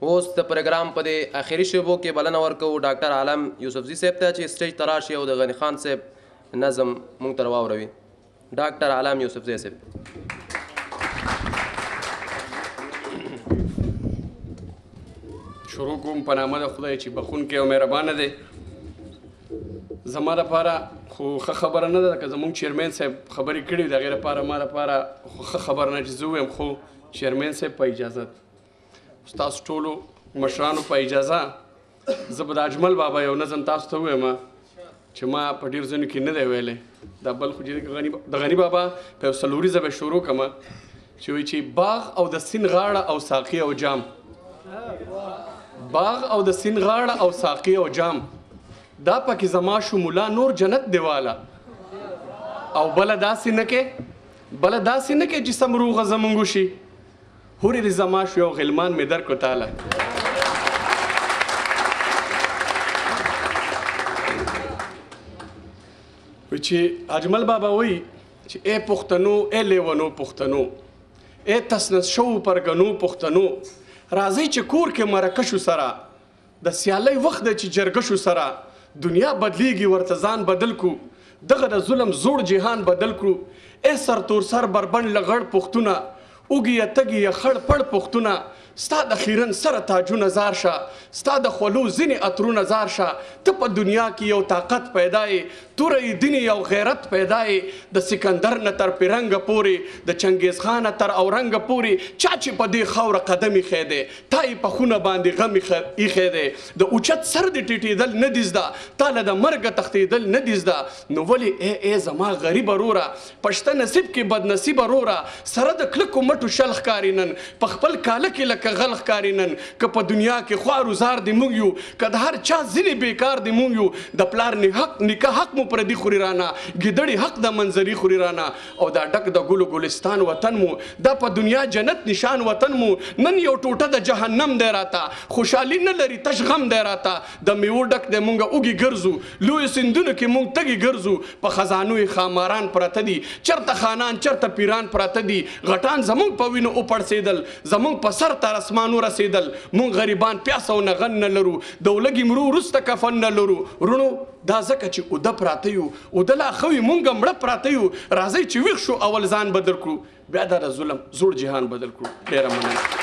اوس د پروګرام په دې اخري شیبو کې بلنه ورکوو ډاکټر عالم یوسفزي صاحب ته چې سټیج ته راشي او د غني خان صاحب نظم موږ ته راواوروي. ډاکټر عالم یوسفزي صاحب. شروع کوم په نامه د خدای چې بخونکی او مهربانه دی. زما لپاره خو ښه خبره نه ده که زموږ چیرمین صاحب خبرې کړي د هغې لپاره ما لپاره خو ښه خبره نه چې زه ووایم، خو چیرمین صاحب په اجازت ستاسو ټولو مشرانو په اجازه زه به د اجمل بابا یو نظم تاسو ته ووایم چې ما په ډېرو ځایونو کې نه دی ویلی. دا بل خو د غني بابا په یو څلوریزه به شروع کړم چې وایي چې باغ او د سیند غاړه او ساقي او جام، باغ او د سیند غاړه او ساقي او جام، دا پکې زما شو مولا نور جنت دیواله. او بله داسې نه کې چې سمروغه زمونږ شي هورې د زما شو یو غلمان مې درکو تاله. چې اجمل بابا وایي چې ای پښتنو، ای لیونو پښتنو، ای تسنس شوو پرګنو پښتنو، راځئ چې کور کې مرکه شو سره، د سیالۍ وخت دی چې جرګه شو سره، دنیا بدلیږي ورته ځان بدل کو، دغه د ظلم زوړ جهان بدل کړو. ای سر تور سر بربند لغړ پښتونه، اوږي یا تږي یا خړ پړ پښتونه، ستا د خیرن سره تاجونه زار شه، ستا د خولو ځینې عطرونه زار شه. ته په دنیا کې یو طاقت پیدا یې، توره دین یو غیرت پیدا یې، د سکندر نه تر پیرنګه پورې، د چنګیز خانه تر اورنګه پورې، چا چې په دې خاوره قدم ایښی دی تا یې په خونه باندې غم ایښی دی. د اوچت سر دې ټیټېدل نه دي زده، تا له د مرګه تښتېدل نه دي زده. نو ولې ای زما غریبه وروره، پشته نصیب کې بدنصیبه وروره، سره د کلکو مټو شل ښکاري نن، په خپل کاله کې لکه غل ښکاري نن. که په دنیا کې خوار وزار دې موږ یو، که د هر چا ځینې بیکار دې موږ یو، د پلار نیکه حق مو پردي خوري رانه، ګیدړې حق د منظري خوري رانه. او دا ډک د ګلو ګلستان وطن مو، دا په دنیا جنت نشان وطن مو، نن یو ټوټه د جهنم دی راته، خوشحالي نه لري تش غم دی راته. د میوو ډک دی مونږ اوږې ګرځو، لویو سیندونو کې مونږ تږي ګرځو، په خزانو یې خاماران پراته دي، چرته خانان چرته پیران پراته دي، غټان زمونږ په وینو وپړسېدل، زمونږ په سر تر اسمانو رسېدل. مونږ غریبان پیاس او نغن نه لرو، د ولږې مرو وروسته کفن نه لرو. وروڼو دا ځکه چې اوده پراته یو، اوده لا ښه وي مونږ مړه پراته یو. راځئ چې ویښ شو اول ځان بدل کړو، بیا دا د ظلم زوړ جهان بدل کړو. ډېره مننه.